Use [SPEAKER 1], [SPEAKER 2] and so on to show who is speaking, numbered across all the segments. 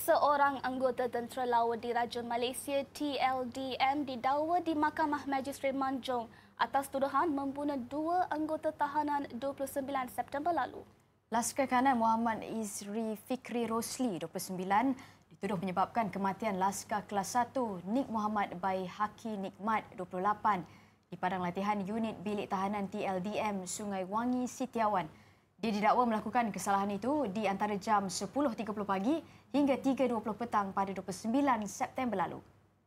[SPEAKER 1] Seorang anggota tentera laut di Rajun Malaysia TLDM didakwa di Mahkamah Magistrate Manjung atas tuduhan membunuh dua anggota tahanan 29 September lalu.
[SPEAKER 2] Laskar Kanan Muhammad Izri Fikri Rosli, 29, dituduh menyebabkan kematian Laskar Kelas 1 Nik Muhammad Bai Haki Nikmat, 28, di padang latihan unit bilik tahanan TLDM Sungai Wangi Sitiawan. Dia didakwa melakukan kesalahan itu di antara jam 10.30 pagi hingga 3.20 petang pada 29 September lalu.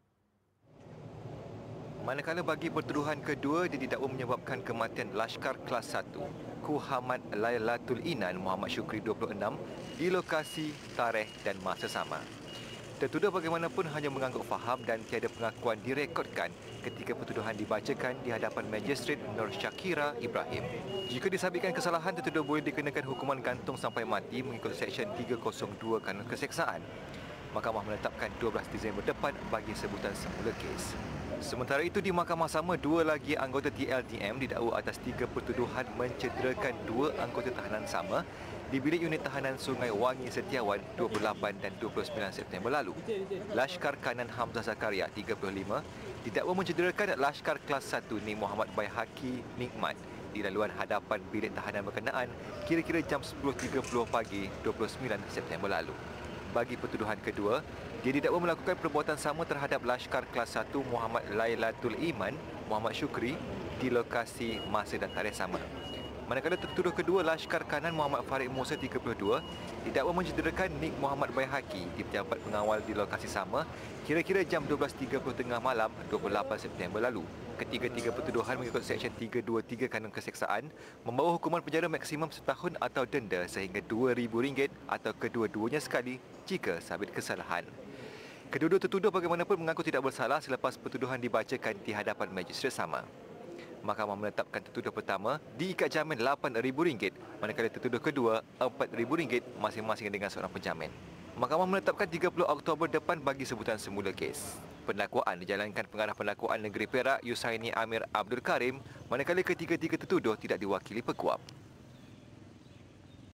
[SPEAKER 3] Manakala bagi pertuduhan kedua, dia didakwa menyebabkan kematian Laskar Kelas 1 Kuhamad Lailatul Inan Muhammad Syukri, 26, di lokasi, tarikh dan masa sama. Tertuduh bagaimanapun hanya mengangguk faham dan tiada pengakuan direkodkan ketika pertuduhan dibacakan di hadapan Magistrate Nur Syakira Ibrahim. Jika disabitkan kesalahan, tertuduh boleh dikenakan hukuman gantung sampai mati mengikut Seksyen 302 Kanun Keseksaan. Mahkamah menetapkan 12 Disember depan bagi sebutan semula kes. Sementara itu, di mahkamah sama, dua lagi anggota TLDM didakwa atas 3 pertuduhan mencederakan 2 anggota tahanan sama di bilik unit tahanan Sungai Wangi Setiawan 28 dan 29 September lalu. Laskar Kanan Hamzah Zakaria, 35, didakwa mencederakan Laskar Kelas 1 Nik Muhammad Bai Haki Nikmat di laluan hadapan bilik tahanan berkenaan kira-kira jam 10.30 pagi 29 September lalu. Bagi pertuduhan kedua, dia didakwa melakukan perbuatan sama terhadap Laskar Kelas 1 Muhammad Lailatul Iman Muhammad Syukri di lokasi, masa dan tarikh sama. Manakala tertuduh kedua, Laskar Kanan Muhammad Farid Musa, 32, didakwa mencederakan Nik Muhammad Bai Haki di pejabat pengawal di lokasi sama kira-kira jam 12.30 tengah malam 28 September lalu. Ketiga-tiga pertuduhan mengikut Seksyen 323 Kanun Keseksaan membawa hukuman penjara maksimum setahun atau denda sehingga RM2,000 atau kedua-duanya sekali jika sabit kesalahan. Kedua-dua tertuduh bagaimanapun mengaku tidak bersalah selepas pertuduhan dibacakan di hadapan magistrate sama. Mahkamah menetapkan tertuduh pertama diikat jamin RM8,000, manakala tertuduh kedua RM4,000 masing-masing dengan seorang penjamin. Mahkamah menetapkan 30 Oktober depan bagi sebutan semula kes. Pendakwaan dijalankan Pengarah Pendakwaan Negeri Perak Yusaini Amir Abdul Karim, manakala ketiga-tiga tertuduh tidak diwakili pekuap.